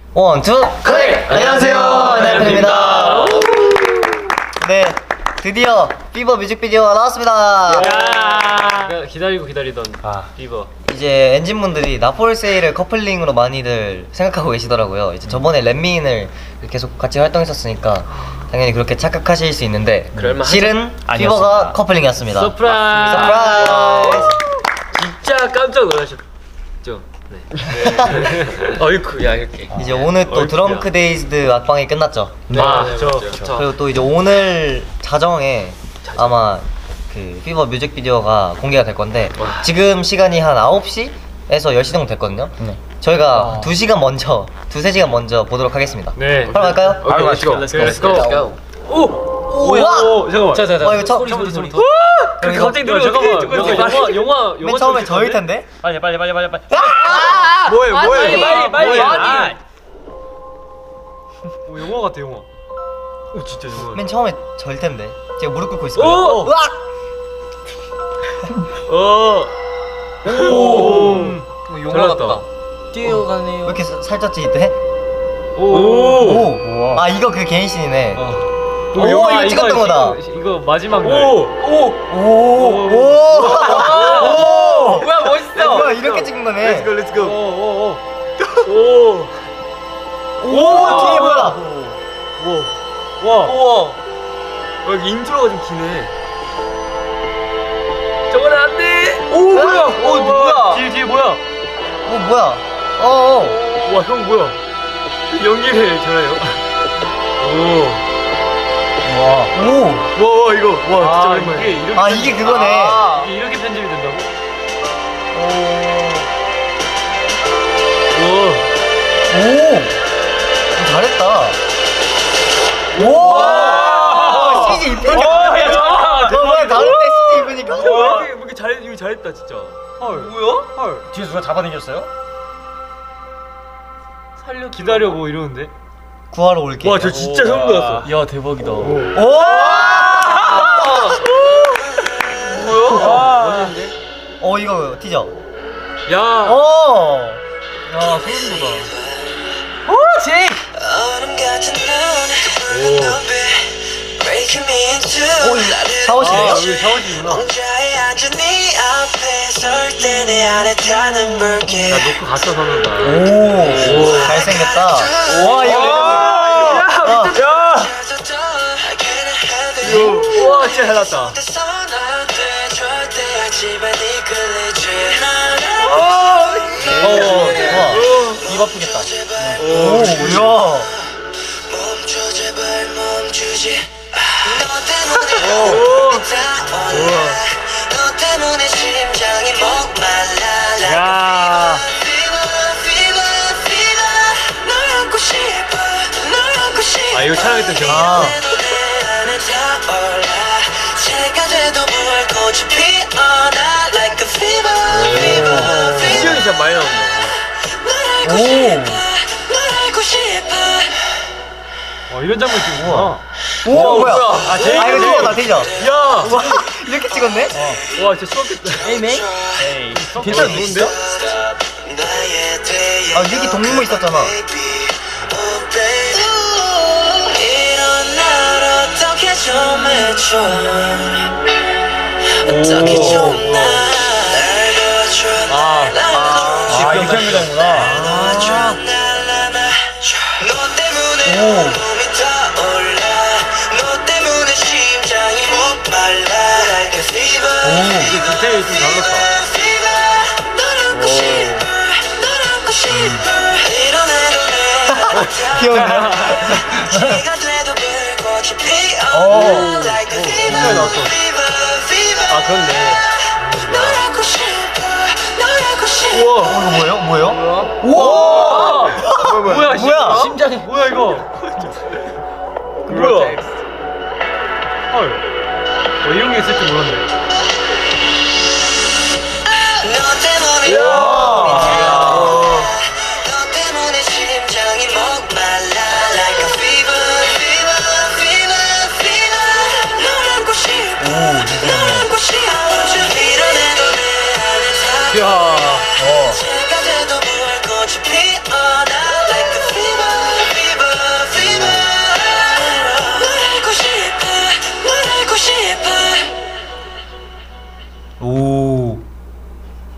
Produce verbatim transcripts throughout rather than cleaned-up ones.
원, 투, 클릭! 안녕하세요, 에너지입니다. 네, 드디어 피버 뮤직비디오가 나왔습니다. 야 기다리고 기다리던 아. 피버. 이제 엔진분들이 나폴세이를 커플링으로 많이들 생각하고 계시더라고요. 이제 저번에 렛미인을 계속 같이 활동했었으니까 당연히 그렇게 착각하실 수 있는데 실은 피버가 커플링이었습니다. 서프라이즈. 서프라이즈. 진짜 깜짝 놀라셨죠? 네. 어이쿠 야 이렇게. 이제 오늘 또 드렁크 데이즈드 악방이 끝났죠. 네, 아, 네, 저, 저. 그리고 또 이제 오늘 자정에 자정. 아마 그 피버 뮤직비디오가 공개가 될 건데 와. 지금 시간이 한 아홉 시에서 열 시 정도 됐거든요. 네. 저희가 아. 두 시간 먼저, 두세 시간 먼저 보도록 하겠습니다. 네. 바로 갈까요? 오케이, 렛츠 고. 렛츠 고. 오! 오! 오! 잠깐만. 자, 자, 자. 와, 이거 처음 소리 소리. 그 갑자기 노래 잠깐만. 영화 영화 영화 맨 처음에 저일 텐데. 빨리 빨리 빨리 빨리 빨리. 뭐예요? 뭐예요? 빨리 빨리. 아니. 오, 영화 같아, 영화. 오, 진짜 영화. 맨 처음에 저일 텐데. 제가 무릎 꿇고 있어요. 오! 으악! 어. 오. 영화 같다. 뛰어가네요. 왜 이렇게 살짝 찌릿해? 오. 오. 아, 이거 그 개인신이네. 어. 오, 오, 이거 찍었던 거다. 이거 마지막 날. 오. 오. 오. 오. 오. 뭐야, 멋있어. 뭐야, 이렇게 찍은 거네. 렛츠 고, 렛츠 고. 오. 오. 오. 오, 뒤에 뭐야? 오. 와. 우와. 여기 인트로가 좀 기네. 저건 안 돼. 오, 뭐야? 오, 누구야? 뒤에 뒤에 뭐야? 오, 뭐야? 어, 어. 와, 형 뭐야? 연기를 잘해요. 오. 와. 오. 와, 이거. 와, 진짜 오랜만에. 이게 이렇게 아, 이게 그거네. 아, 이게 이렇게 편집이 된다고? 오. 오. 오. 잘했다. 오. 와. 씨지 입히니까. 와, 야, 어, 뭐야, 다른데 씨지 입으니까. 와, 왜 이렇게, 왜 이렇게 잘, 이거 잘했다, 진짜. 헐. 뭐야? 헐. 뒤에서 누가 잡아당겼어요? 살려 기다려 뭐 이러는데. 구하러 올게. 와, 저 진짜 소름 돋았어. 야, 대박이다. 오. 뭐야? 어, 이거 티저. 야. 오. 야, 소름 돋아. 오, 제. 오, 샤워실이에요? 아, 여기 샤워실이구나. 나 놓고 갔어, 선우가. 오. 잘생겼다. 와, 이거 레전드. 야. 와, 진짜 잘 났다. 어, 와. 입 아프겠다. 오, 뭐야? 야. 아, 이거 촬영했던 기억. 아. 시연이 진짜 많이 나온다. 오. 와, 이런 장면 찍구나. 오, 뭐야? 아, 아, 이거 티저다, 티저. 야. 와, 이렇게 찍었네? 와, 진짜 추웠겠다. 에이메이? 에이, 괜찮은데? 진짜? 아, 여기 동무 있었잖아. 아, 아, 이렇게 하는 거구나. 오. 이게 디테일이 좀 달랐다. 귀여운데? 오. 진짜 나왔어. 아, 그렇네. 우와. 어, 이거 뭐예요? 뭐예요? 우와. 뭐야, 뭐야, 뭐야? 심장이. 뭐야, 이거. 뭐야? 헐. 뭐 이런 게 있을 줄 몰랐네. 야. 어.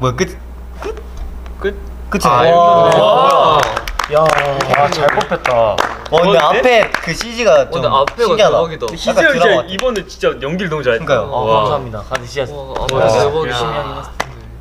뭐야 끝? 끝? 끝이 아, 네 와. 야, 와, 잘 뽑혔다. 어 근데 앞에 그 씨지가 좀 근데 앞에가 신기하다. 대박이다. 약간 희재 드라마 이제 같아. 이번에 진짜 연기를 너무 잘했다. 그러니까요. 아, 와. 감사합니다. 다들 진짜. 와, 와, 앞에 대박이다. 열심히 하긴 했어.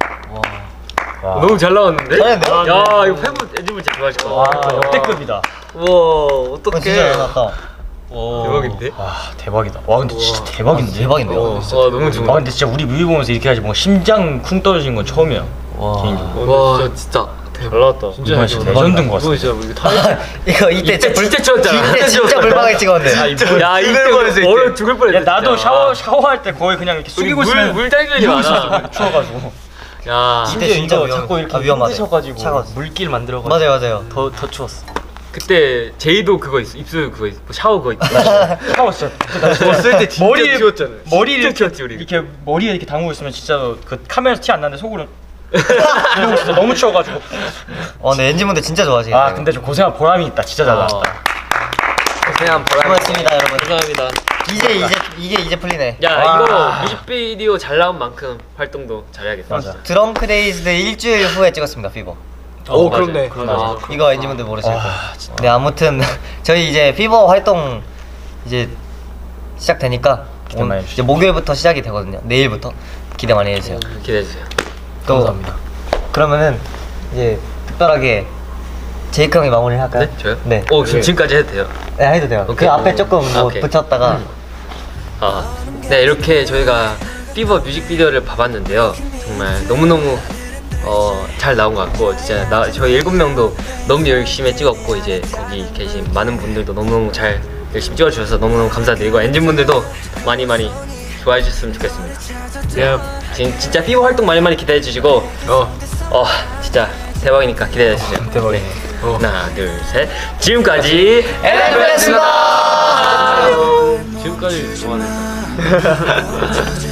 와. 너무 잘 나왔는데? 잘했는데요? 야, 이거 팬분 엔진분 진짜 좋아하실 거야. 와, 역대급이다. 와, 어, 어떡해. 진짜 잘 나왔다. 대박인데? 와, 대박이다. 와, 근데 진짜 아, 대박인데. 대박인데요. 어, 와, 너무 좋아. 아, 근데 진짜 우리 뮤비 보면서 이렇게 하지 뭐 심장 쿵 떨어진 건 처음이야. 와. 개인적으로. 와, 진짜 잘 나왔다. 이번 진짜 레전드인 것 같아. 진짜 우리 다 이거 이때 이때 진짜 추웠잖아. 이때 진짜 물방울 찍었는데. 야, 이때 얼어 죽을 뻔했어. 야, 나도 샤워 샤워할 때 거의 그냥 이렇게 숙이고 있으면 물 달걀이 많아. 추워가지고. 야, 이때 심지어 진짜 이거 위험- 자꾸 이렇게 아, 위험하네. 흔드셔가지고 차가웠어. 물길 만들어가지고 맞아요 맞아요. 더 더 추웠어. 그때 제이도 그거 있어. 입술 그거 있어. 샤워 그거 있어. 샤워 진짜. 벗을 때 진짜 머리에 추웠잖아. 머리를 진짜 추웠지 우리. 이렇게 머리에 이렇게 담그고 있으면 진짜 그 카메라에서 티 안 나는데 속으로 이러고 진짜 너무 추워가지고. 어 근데 엔진분들 진짜 좋아하시겠네요. 아 근데 좀 고생한 보람이 있다. 진짜 잘 나왔다. 고생한 보람. 수고하셨습니다 여러분. 감사합니다. 이제 이제 이게 이제 풀리네. 야, 와. 이거 뮤직비디오 잘 나온 만큼 활동도 잘해야겠다. 맞아. 드럼 크레이즈드 일주일 후에 찍었습니다 피버. 오, 그렇네. 맞아. 이거 엔진분들 모르실 와, 거예요. 네 아무튼 저희 이제 피버 활동 이제 시작되니까 기대 많이 오늘 이제 목요일부터 시작이 되거든요. 내일부터 기대 많이 해주세요. 기대해 주세요. 또 감사합니다. 그러면은 이제 특별하게 제이크 형이 마무리를 할까요? 네, 저요? 네. 오, 지금 지금까지 해도 돼요. 네 해도 돼요. 오케이. 그 앞에 조금 아, 뭐 오케이. 붙였다가 아, 네, 이렇게 저희가 피버 뮤직비디오를 봐봤는데요. 정말 너무너무 어, 잘 나온 것 같고, 진짜 나, 저희 일곱 명도 너무 열심히 찍었고, 이제 거기 계신 많은 분들도 너무너무 잘 열심히 찍어주셔서 너무너무 감사드리고, 엔진분들도 많이 많이 좋아해 주셨으면 좋겠습니다. 네. 지금 진짜 피버 활동 많이 많이 기대해 주시고, 어, 어, 진짜 대박이니까 기대해 주세요. 대박이네. 네. 하나, 둘, 셋. 지금까지 엘엠이었습니다. 지금까지 좋아하는